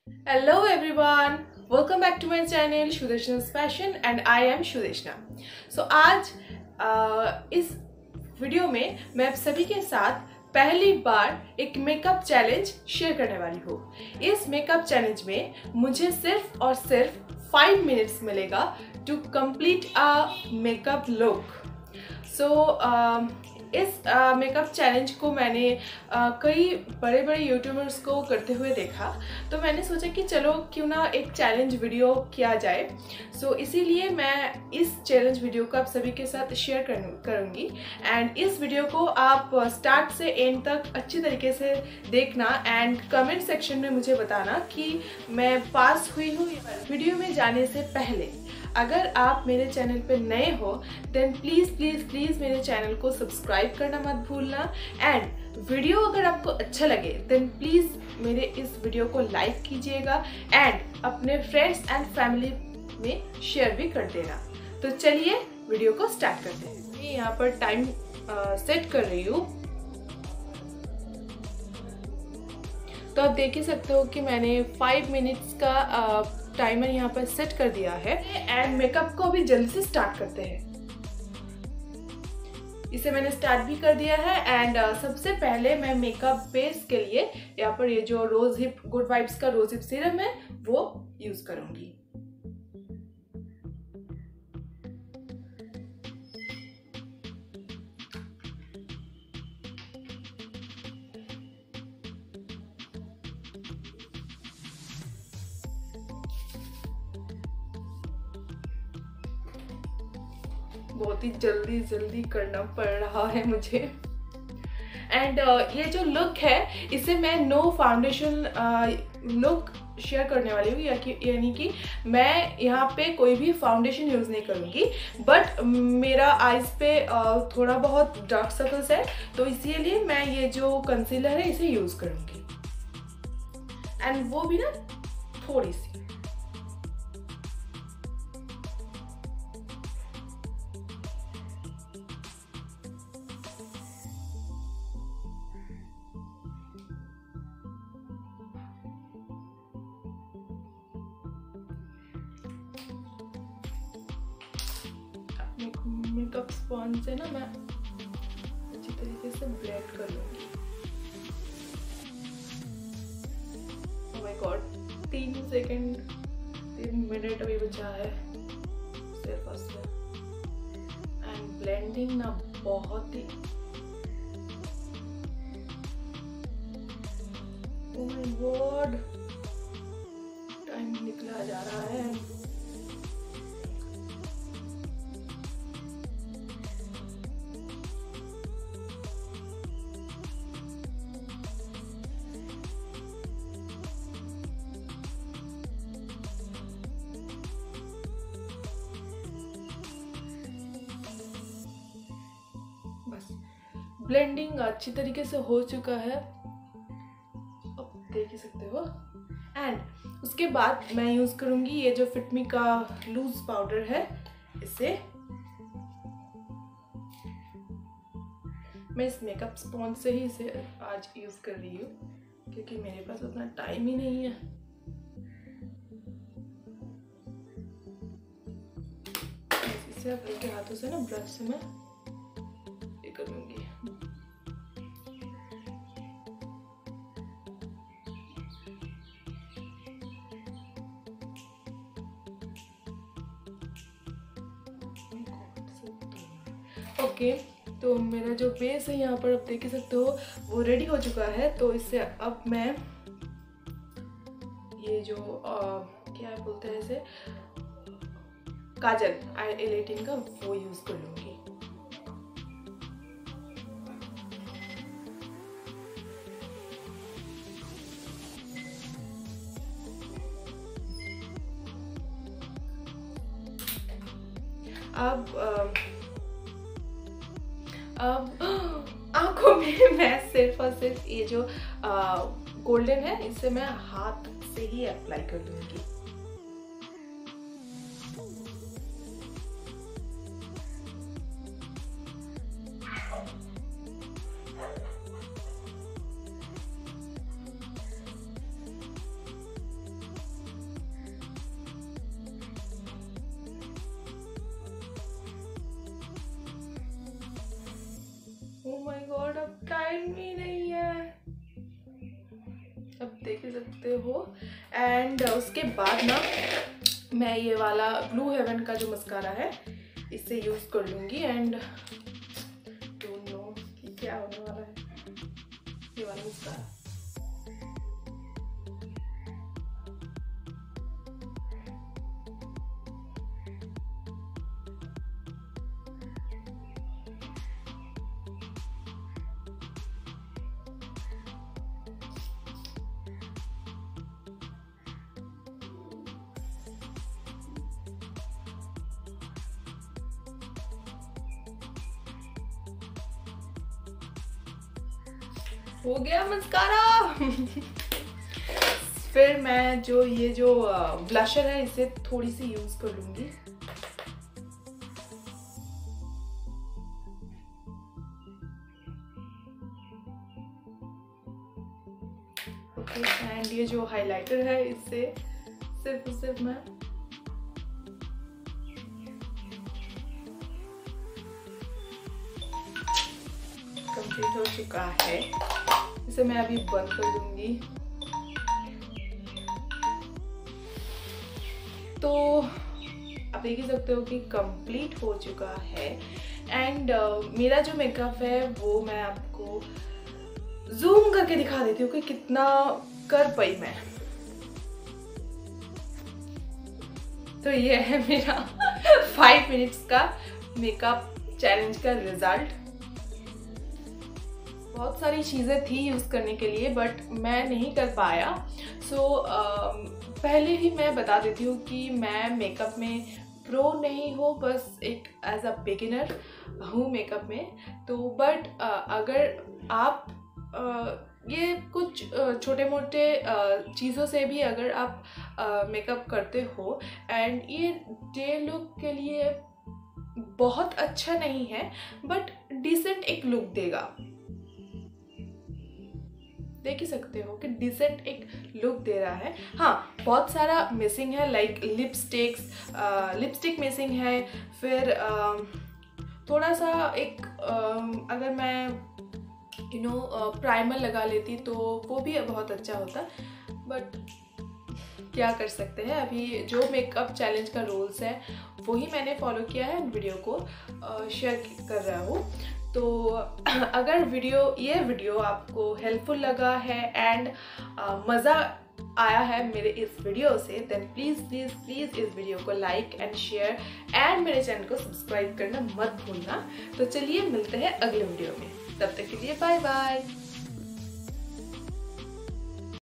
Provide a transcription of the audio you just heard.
Hello everyone, welcome back to my channel Shudeshna's Fashion and I am Shudeshna. So आज इस video में मैं आप सभी के साथ पहली बार एक मेकअप चैलेंज शेयर करने वाली हूँ। इस मेकअप चैलेंज में मुझे सिर्फ और सिर्फ 5 मिनट्स मिलेगा to complete a makeup look. इस मेकअप चैलेंज को मैंने कई बड़े बड़े यूट्यूबर्स को करते हुए देखा, तो मैंने सोचा कि चलो क्यों ना एक चैलेंज वीडियो किया जाए। इसीलिए मैं इस चैलेंज वीडियो को आप सभी के साथ शेयर करूँगी एंड इस वीडियो को आप स्टार्ट से एंड तक अच्छी तरीके से देखना एंड कमेंट सेक्शन में मुझे बताना कि मैं पास हुई हूँ। वीडियो में जाने से पहले अगर आप मेरे चैनल पे नए हो देन प्लीज़ मेरे चैनल को सब्सक्राइब करना मत भूलना एंड वीडियो अगर आपको अच्छा लगे देन प्लीज़ मेरे इस वीडियो को लाइक कीजिएगा एंड अपने फ्रेंड्स एंड फैमिली में शेयर भी कर देना। तो चलिए वीडियो को स्टार्ट करते हैं। मैं यहाँ पर टाइम सेट कर रही हूँ, तो आप देख ही सकते हो कि मैंने 5 मिनट्स का टाइमर यहाँ पर सेट कर दिया है एंड मेकअप को अभी जल्दी से स्टार्ट करते हैं। इसे मैंने स्टार्ट भी कर दिया है एंड सबसे पहले मैं मेकअप बेस के लिए यहाँ पर ये जो रोज हिप गुड वाइब्स का रोज हिप सीरम है वो यूज करूंगी। बहुत ही जल्दी करना पड़ रहा है मुझे एंड ये जो लुक है इसे मैं नो फाउंडेशन लुक शेयर करने वाली हूँ, यानी कि मैं यहाँ पे कोई भी फाउंडेशन यूज़ नहीं करूँगी, बट मेरा आईज पे थोड़ा बहुत डार्क सर्कल्स है तो इसीलिए मैं ये जो कंसीलर है इसे यूज़ करूँगी एंड वो भी ना थोड़ी सी। मेकअप स्पॉन्ज से ना मैं अच्छी तरीके से ब्लेंड कर लूंगी। ओह माय गॉड, 3 मिनट अभी बचा है सिर्फ एंड ब्लेंडिंग ना बहुत ही ओह माय गॉड टाइम निकला जा रहा है। ब्लेंडिंग अच्छी तरीके से हो चुका है, अब देख ही सकते हो एंड उसके बाद मैं यूज करूंगी ये जो फिटमी का लूज पाउडर है। इसे मैं इस मेकअप स्पॉन्ज से ही इसे आज यूज कर रही हूँ क्योंकि मेरे पास उतना टाइम ही नहीं है। इसे अपने हाथों से ना ब्रश से मैं ये करूंगी। ओके, तो मेरा जो बेस है यहाँ पर आप देख सकते हो वो रेडी हो चुका है। तो इससे अब मैं ये जो क्या बोलते हैं इसे काजल I-18 का वो यूज कर लूंगी। अब आंखों में मैं सिर्फ और सिर्फ ये जो गोल्डन है इसे मैं हाथ से ही अप्लाई कर लूंगी। टाइम ही नहीं है, अब देख ही सकते हो। एंड उसके बाद ना मैं ये वाला ब्लू हेवन का जो मस्कारा है इसे यूज़ कर लूँगी। एंड डोंट नो कि क्या होने वाला है ये वाला मस्कारा। हो गया मस्कारा। फिर मैं ये जो ब्लशर है इसे थोड़ी सी यूज कर लूंगी। ओके, एंड ये जो हाइलाइटर है इससे सिर्फ मैं कंप्लीट हो चुका है, इसे मैं अभी बंद कर दूंगी। तो आप देख ही सकते हो कि कंप्लीट हो चुका है। एंड मेरा जो मेकअप है वो मैं आपको जूम करके दिखा देती हूँ कि कितना कर पाई मैं। तो ये है मेरा 5 मिनट्स का मेकअप चैलेंज का रिजल्ट। बहुत सारी चीज़ें थी यूज़ करने के लिए बट मैं नहीं कर पाया। पहले ही मैं बता देती हूँ कि मैं मेकअप में प्रो नहीं हूँ, बस एक एज अ बिगिनर हूँ मेकअप में। तो बट अगर आप ये कुछ छोटे मोटे चीज़ों से भी अगर आप मेकअप करते हो एंड ये डे लुक के लिए बहुत अच्छा नहीं है बट डिसेंट एक लुक देगा। देख ही सकते हो कि डिसेंट एक लुक दे रहा है। हाँ, बहुत सारा मिसिंग है, लाइक लिपस्टिक मिसिंग है। फिर थोड़ा सा एक अगर मैं प्राइमर लगा लेती तो वो भी बहुत अच्छा होता, बट क्या कर सकते हैं। अभी जो मेकअप चैलेंज का रूल्स है वही मैंने फॉलो किया है, वीडियो को शेयर कर रहा हूँ। तो अगर ये वीडियो आपको हेल्पफुल लगा है एंड मज़ा आया है मेरे इस वीडियो से, देन प्लीज़ इस वीडियो को लाइक एंड शेयर एंड मेरे चैनल को सब्सक्राइब करना मत भूलना। तो चलिए मिलते हैं अगले वीडियो में, तब तक के लिए बाय बाय।